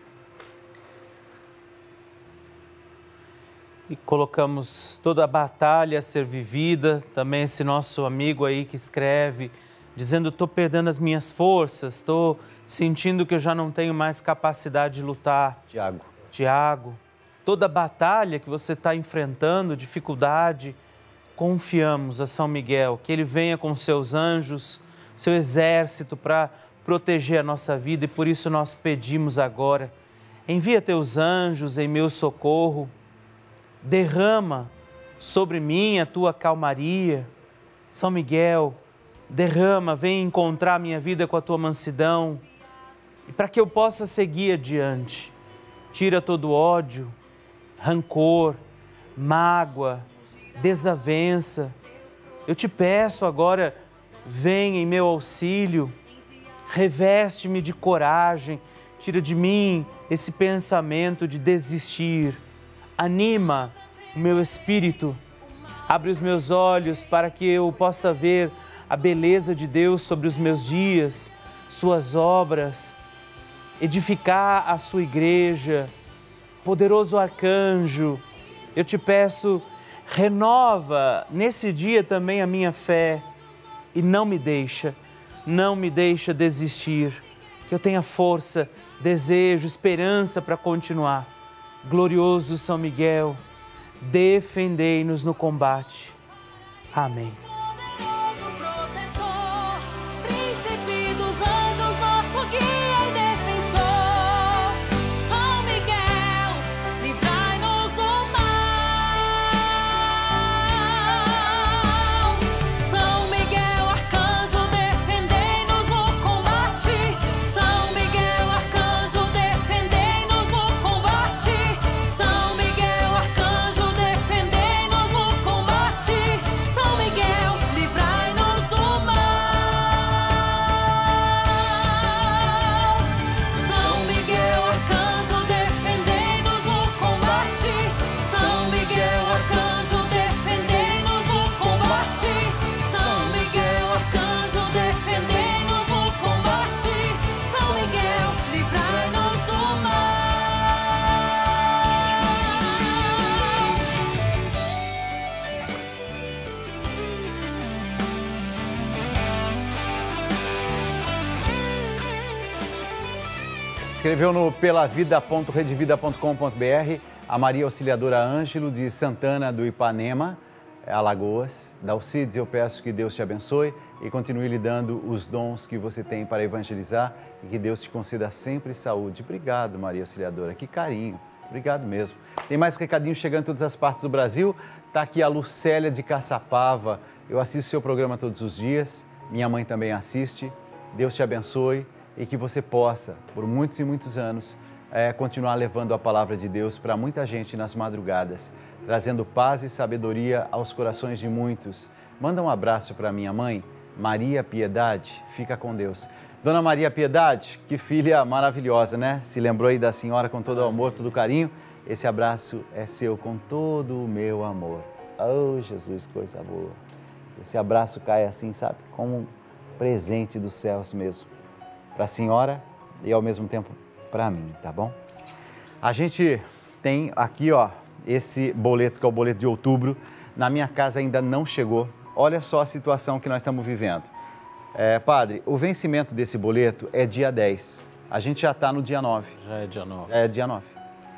E colocamos toda a batalha a ser vivida, também esse nosso amigo aí que escreve, dizendo, estou perdendo as minhas forças, estou sentindo que eu já não tenho mais capacidade de lutar. Tiago. Tiago, toda a batalha que você está enfrentando, dificuldade, confiamos a São Miguel, que ele venha com seus anjos, seu exército para proteger a nossa vida e por isso nós pedimos agora, envia teus anjos em meu socorro, derrama sobre mim a tua calmaria. São Miguel, derrama, vem encontrar a minha vida com a tua mansidão e para que eu possa seguir adiante. Tira todo ódio, rancor, mágoa, desavença. Eu te peço agora, vem em meu auxílio, reveste-me de coragem, tira de mim esse pensamento de desistir, anima o meu espírito, abre os meus olhos para que eu possa ver a beleza de Deus sobre os meus dias, suas obras, edificar a sua igreja. Poderoso arcanjo, eu te peço, renova nesse dia também a minha fé e não me deixa, não me deixa desistir, que eu tenha força, desejo, esperança para continuar. Glorioso São Miguel, defendei-nos no combate. Amém. Escreveu no pelavida ponto redevida ponto com ponto br a Maria Auxiliadora Ângelo de Santana do Ipanema, Alagoas. Dalcides, eu peço que Deus te abençoe e continue lhe dando os dons que você tem para evangelizar e que Deus te conceda sempre saúde. Obrigado, Maria Auxiliadora, que carinho. Obrigado mesmo. Tem mais recadinhos chegando em todas as partes do Brasil. Está aqui a Lucélia de Caçapava. Eu assisto seu programa todos os dias. Minha mãe também assiste. Deus te abençoe e que você possa, por muitos e muitos anos, é, continuar levando a palavra de Deus para muita gente nas madrugadas, trazendo paz e sabedoria aos corações de muitos. Manda um abraço para minha mãe, Maria Piedade. Fica com Deus. Dona Maria Piedade, que filha maravilhosa, né? Se lembrou aí da senhora com todo o amor, todo o carinho. Esse abraço é seu com todo o meu amor. Oh, Jesus, coisa boa. Esse abraço cai assim, sabe? Como um presente dos céus mesmo. Para a senhora e ao mesmo tempo para mim, tá bom? A gente tem aqui, ó, esse boleto que é o boleto de outubro. Na minha casa ainda não chegou. Olha só a situação que nós estamos vivendo. É, padre, o vencimento desse boleto é dia dez. A gente já está no dia nove. Já é dia nove. É dia nove.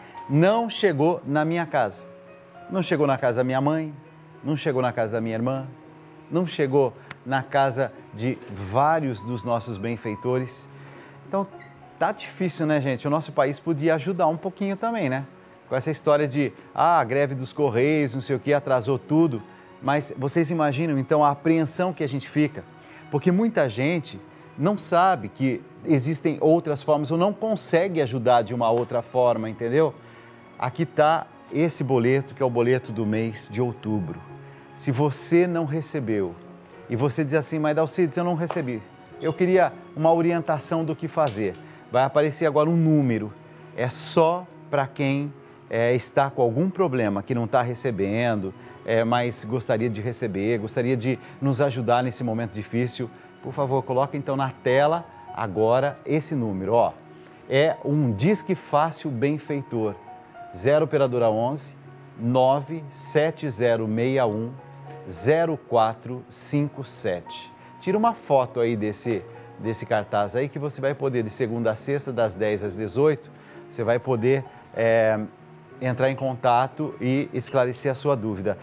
Não chegou na minha casa. Não chegou na casa da minha mãe, não chegou na casa da minha irmã, não chegou na casa de vários dos nossos benfeitores. Então, tá difícil, né, gente? O nosso país podia ajudar um pouquinho também, né? Com essa história de, ah, a greve dos Correios, não sei o que, atrasou tudo. Mas vocês imaginam, então, a apreensão que a gente fica? Porque muita gente não sabe que existem outras formas ou não consegue ajudar de uma outra forma, entendeu? Aqui está esse boleto, que é o boleto do mês de outubro. Se você não recebeu e você diz assim, mas Dalcides, eu não recebi, eu queria uma orientação do que fazer. Vai aparecer agora um número, é só para quem é, está com algum problema, que não está recebendo, é, mas gostaria de receber, gostaria de nos ajudar nesse momento difícil. Por favor, coloque então na tela agora esse número, ó. É um Disque Fácil Benfeitor, zero operadora onze, nove sete zero seis um, zero quatro cinco sete. Tira uma foto aí desse, desse cartaz aí que você vai poder, de segunda a sexta, das dez às dezoito, você vai poder é, entrar em contato e esclarecer a sua dúvida.